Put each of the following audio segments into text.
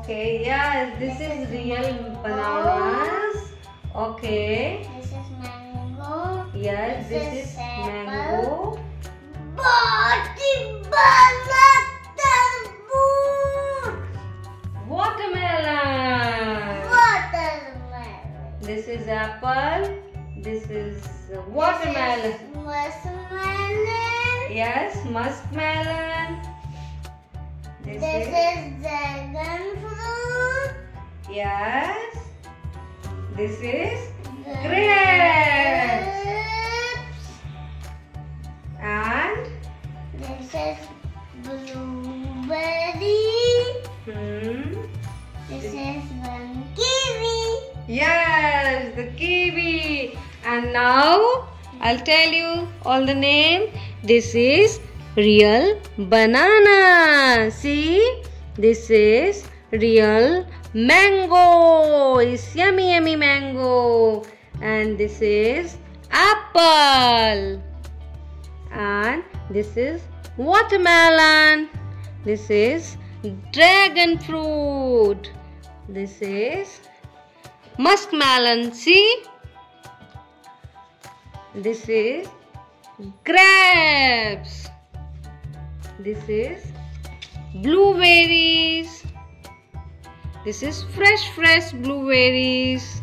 Okay, yes, this is real bananas. Okay. This is mango. Yes, this is mango. Watermelon. This is apple. This is watermelon. Muskmelon. Yes, muskmelon. This is dragon fruit. Yes. This is grapes. And This is blueberry. This is one kiwi. Yes, the kiwi. And now I'll tell you all the name. This is real banana. See, this is real mango. It's yummy, yummy mango. And this is apple. And this is watermelon. This is dragon fruit. This is muskmelon. See, this is grapes. This is blueberries. This is fresh blueberries.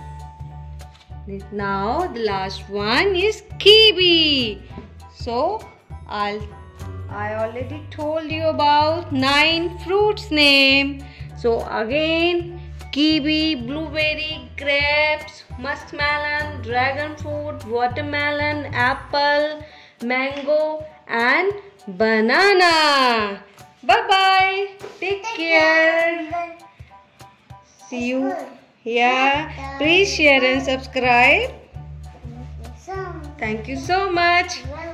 Now the last one is kiwi. So I already told you about 9 fruits name. So again, kiwi, blueberry, grapes, muskmelon, dragon fruit, watermelon, apple, mango and banana. Bye bye. Take care. See you. Yeah. Please share and subscribe. Thank you so much.